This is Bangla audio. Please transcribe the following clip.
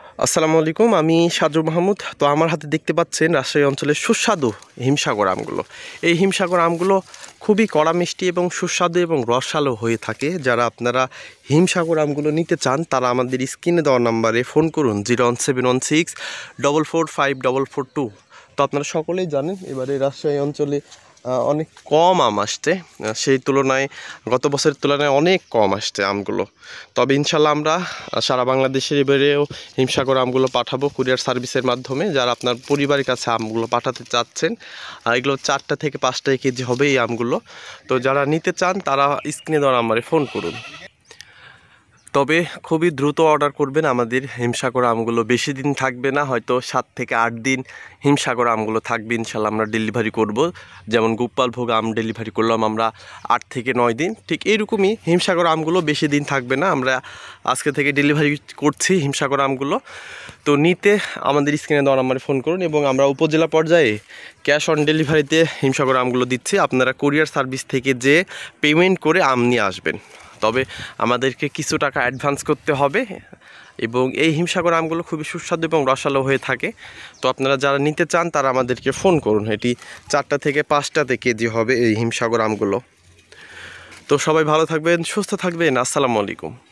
আসসালামু আলাইকুম, আমি সাজু মাহমুদ। তো আমার হাতে দেখতে পাচ্ছেন রাজশাহী অঞ্চলের সুস্বাদু হিমসাগর আমগুলো। এই হিমসাগর আমগুলো খুবই কড়া মিষ্টি এবং সুস্বাদু এবং রসালো হয়ে থাকে। যারা আপনারা হিমসাগর আমগুলো নিতে চান তারা আমাদের স্ক্রিনে দেওয়া নাম্বারে ফোন করুন 01716445442। তো আপনারা সকলেই জানেন এবারে রাজশাহী অঞ্চলে অনেক কম আম আসছে, সেই তুলনায় গত বছরের তুলনায় অনেক কম আসছে আমগুলো। তবে ইনশাল্লাহ আমরা সারা বাংলাদেশের এবারেও হিমসাগর আমগুলো পাঠাবো কুরিয়ার সার্ভিসের মাধ্যমে। যারা আপনার পরিবারের কাছে আমগুলো পাঠাতে চাচ্ছেন, এগুলো 4টা থেকে 5টা কেজি হবে এই আমগুলো। তো যারা নিতে চান তারা স্ক্রিনে দেওয়া নাম্বারে ফোন করুন। তবে খুবই দ্রুত অর্ডার করবেন। আমাদের হিমসাগর আমগুলো বেশি দিন থাকবে না, হয়তো 7 থেকে 8 দিন হিমসাগর আমগুলো থাকবে। ইনশাল্লাহ আমরা ডেলিভারি করব। যেমন গোপালভোগ আম ডেলিভারি করলাম আমরা 8 থেকে 9 দিন, ঠিক এইরকমই হিমসাগর আমগুলো বেশি দিন থাকবে না। আমরা আজকে থেকে ডেলিভারি করছি হিমসাগর আমগুলো। তো নিতে আমাদের স্ক্রিনে দেওয়া নাম্বারে ফোন করুন এবং আমরা উপজেলা পর্যায়ে ক্যাশ অন ডেলিভারিতে হিমসাগর আমগুলো দিচ্ছি। আপনারা কুরিয়ার সার্ভিস থেকে যে পেমেন্ট করে আম নিয়ে আসবেন, তবে আমাদেরকে কিছু টাকা অ্যাডভান্স করতে হবে। এবং এই হিমসাগর আমগুলো খুবই সুস্বাদু এবং রসালো হয়ে থাকে। তো আপনারা যারা নিতে চান তারা আমাদেরকে ফোন করুন। এটি 4টা থেকে 5টাতে কেজি হবে এই হিমসাগর আমগুলো। তো সবাই ভালো থাকবেন, সুস্থ থাকবেন। আসসালামু আলাইকুম।